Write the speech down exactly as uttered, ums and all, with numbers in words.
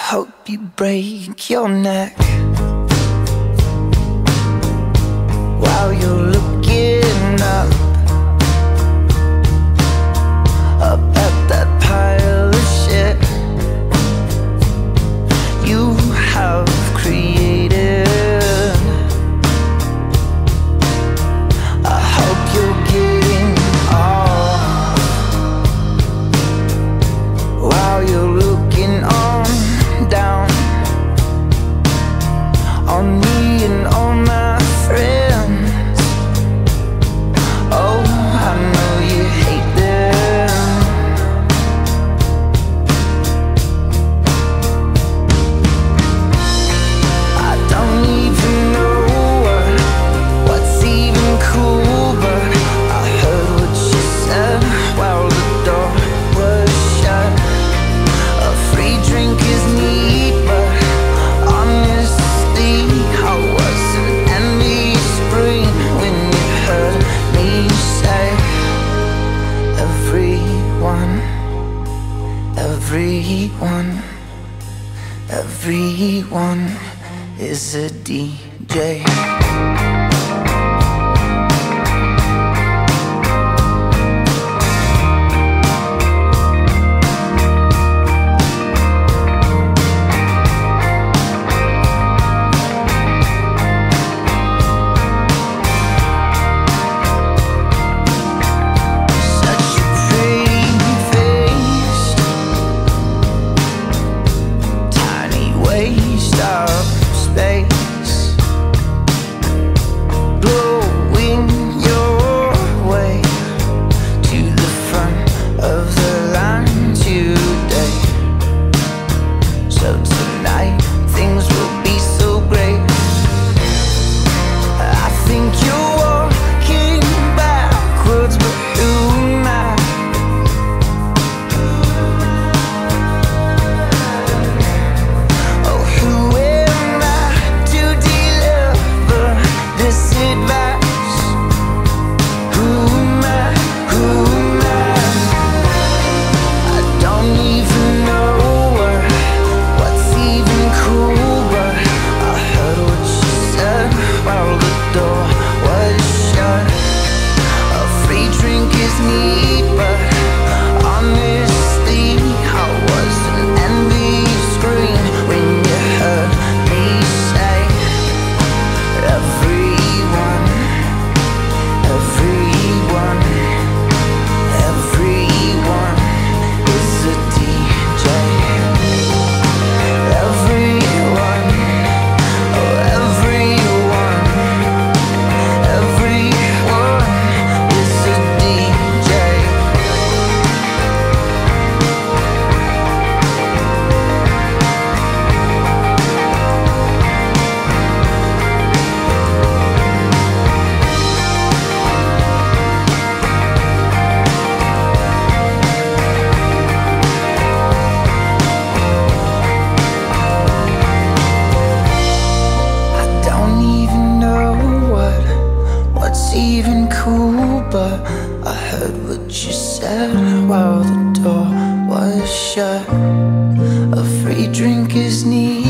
hope you break your neck while you're looking up, up at that pile of shit you have created. I hope you're getting off while you're looking on down on me and all my friends. Oh, I know you hate them. I don't even know what's even cool, but I heard what you said while the door was shut. A free drink is neat, but honestly, I wasn't envious spring when you heard me say everyone, everyone, everyone is a D J. Even cool, but I heard what you said while the door was shut. A free drink is needed.